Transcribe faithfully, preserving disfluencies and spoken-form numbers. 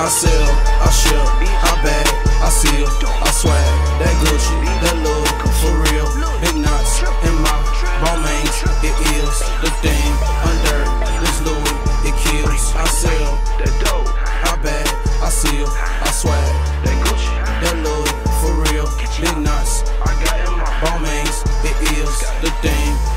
I sell, I ship, I bag, I seal, I swag, that Gucci, that look, for real. Big knots in my Balmains, it is the thing. Under this Louis, it kills. I sell, that dope, I bag, I seal, I swag, that Gucci, that look, for real. Big knots, I got in my Balmains, it is the thing.